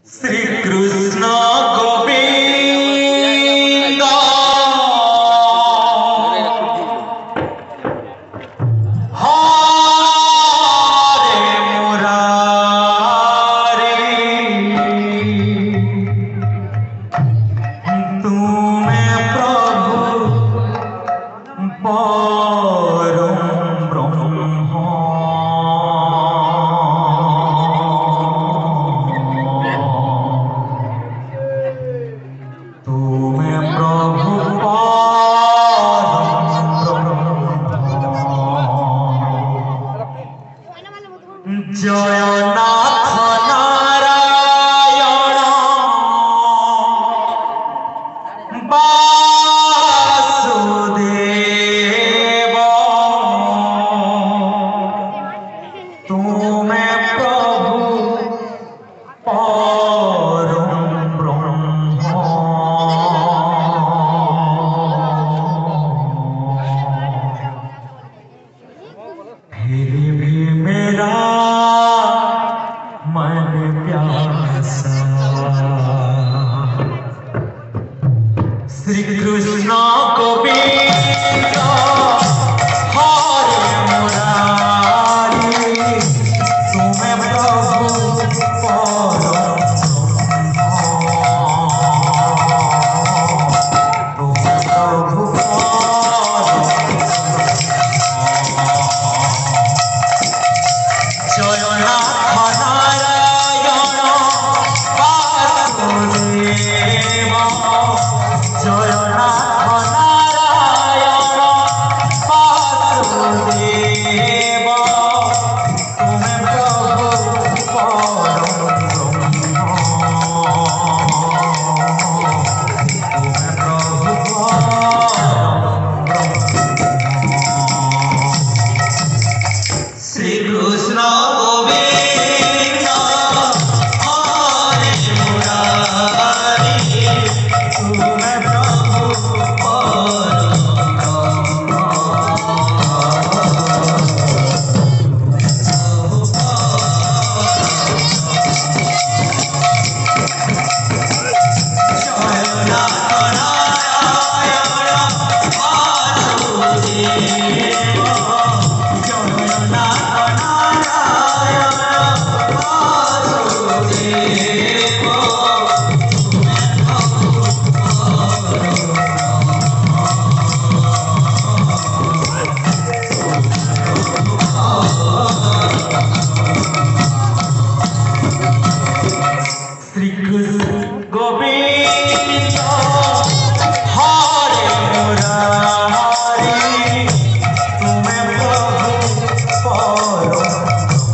श्री कृष्ण गोविंद हरे मुरारी तुम्हें प्रभु परम ब्रह्म तुम्हें प्रभु जयनाथ नारायण वासुदेव तुम्हें प्रभु परम ब्रह्म फिर भी मेरा मन प्यासा श्री कृष्ण गोविंद हरे मुरारी तुम्हें प्रभु परम तुम्हें प्रभु जयनाथ नारायण वासुदेव जयनाथ नारायण वासुदेव तुम्हें प्रभु परम ब्रह्म तुम्हें प्रभु परम श्री कृष्ण गोविंद हरे मुरारी तुम्हें प्रभु श्री कृष्ण गोविंद हरे मुरारी तुम्हें प्रभु परम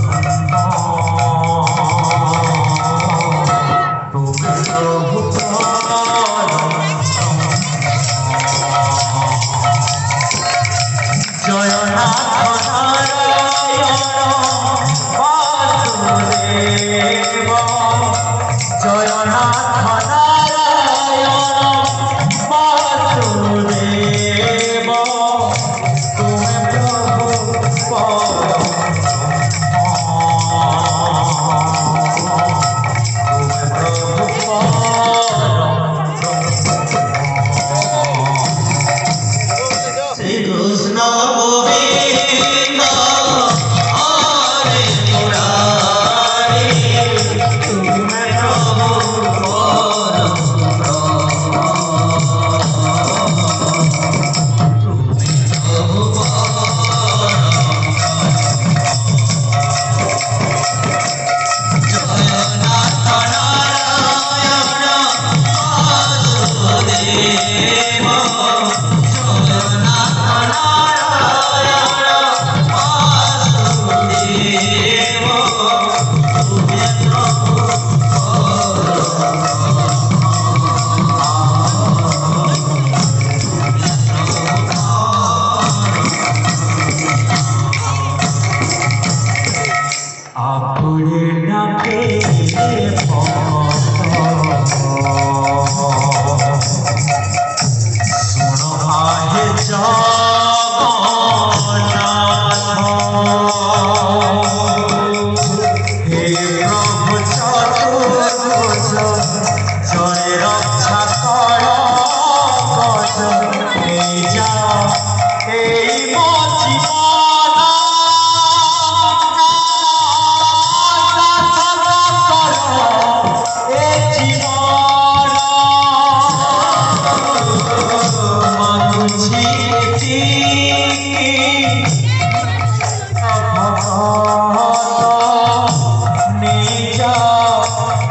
तुम्हें प्रभु परम जयनाथ नारायण वासुदेव जयनाथ नारायण वासुदेव तुम्हें प्रभु परम तुम्हें प्रभु परम श्री कृष्ण गोविंद हरे मुरारी तुम्हें प्रभु परम आपने नाके सुनो आहे जगन्नाथ हे प्रभु चतुर्भुज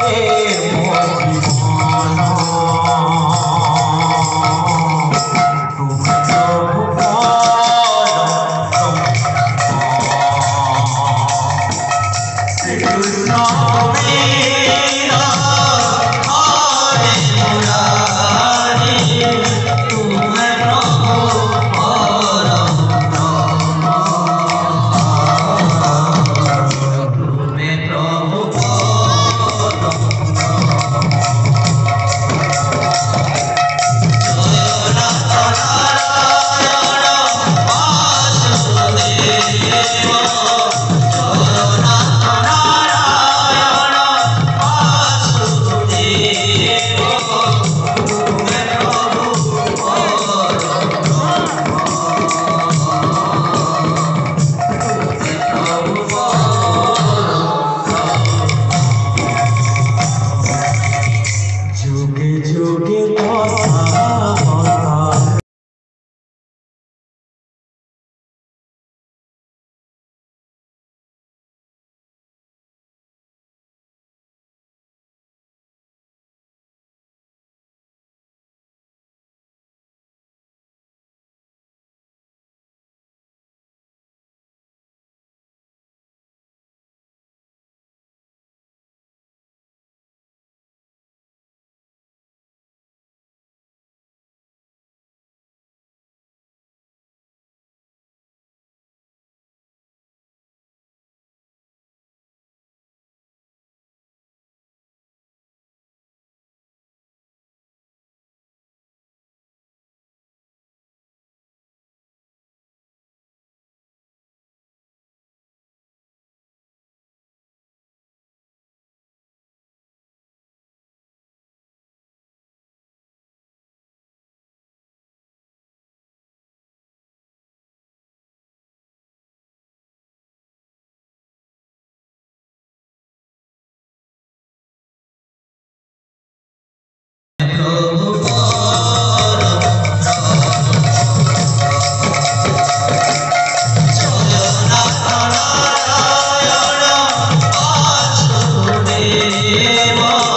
देवा